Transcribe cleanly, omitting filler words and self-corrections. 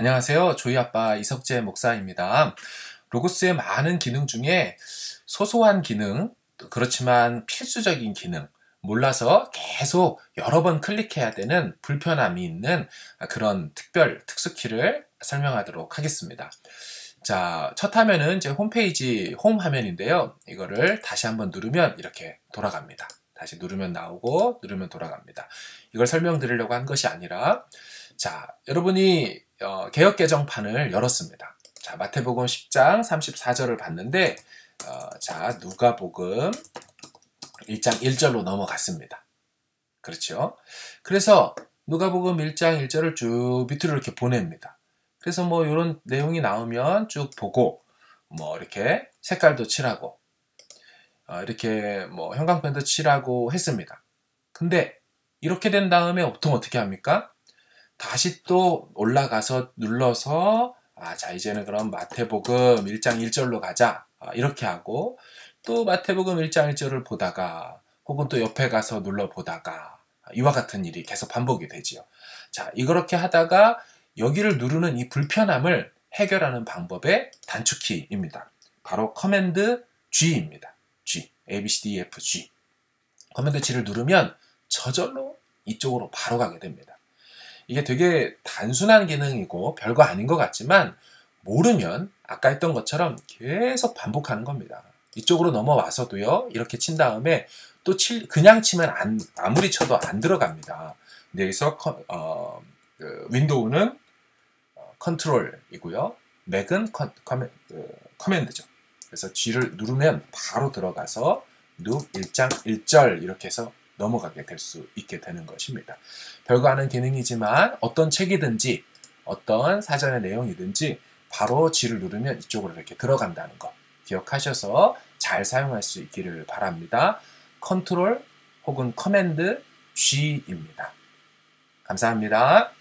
안녕하세요. 조이아빠 이석재 목사입니다. 로고스의 많은 기능 중에 소소한 기능, 그렇지만 필수적인 기능, 몰라서 계속 여러 번 클릭해야 되는 불편함이 있는 그런 특별 특수키를 설명하도록 하겠습니다. 자, 첫 화면은 제 홈페이지 홈 화면인데요. 이거를 다시 한번 누르면 이렇게 돌아갑니다. 다시 누르면 나오고 누르면 돌아갑니다. 이걸 설명드리려고 한 것이 아니라, 자, 여러분이 개역 개정판을 열었습니다. 자, 마태복음 10장 34절을 봤는데, 자, 누가복음 1장 1절로 넘어갔습니다. 그렇죠? 그래서 누가복음 1장 1절을 쭉 밑으로 이렇게 보냅니다. 그래서 뭐 이런 내용이 나오면 쭉 보고, 뭐 이렇게 색깔도 칠하고, 이렇게 뭐 형광펜도 칠하고 했습니다. 근데 이렇게 된 다음에 보통 어떻게 합니까? 다시 또 올라가서 눌러서 자, 이제는 그럼 마태복음 1장 1절로 가자, 이렇게 하고, 또 마태복음 1장 1절을 보다가 혹은 또 옆에 가서 눌러보다가 이와 같은 일이 계속 반복이 되지요. 자, 이렇게 하다가 여기를 누르는 이 불편함을 해결하는 방법의 단축키입니다. 바로 커맨드 G입니다. G, A, B, C, D, E, F, G. 커맨드 G를 누르면 저절로 이쪽으로 바로 가게 됩니다. 이게 되게 단순한 기능이고 별거 아닌 것 같지만, 모르면 아까 했던 것처럼 계속 반복하는 겁니다. 이쪽으로 넘어와서도요, 이렇게 친 다음에 또 그냥 치면 아무리 쳐도 안 들어갑니다. 근데 여기서 윈도우는 컨트롤이고요, 맥은 커맨드죠. 그래서 G를 누르면 바로 들어가서 눕 1장 1절 이렇게 해서 넘어가게 될 수 있게 되는 것입니다. 별거 아닌 기능이지만 어떤 책이든지 어떤 사전의 내용이든지 바로 G를 누르면 이쪽으로 이렇게 들어간다는 거 기억하셔서 잘 사용할 수 있기를 바랍니다. 컨트롤 혹은 커맨드 G입니다. 감사합니다.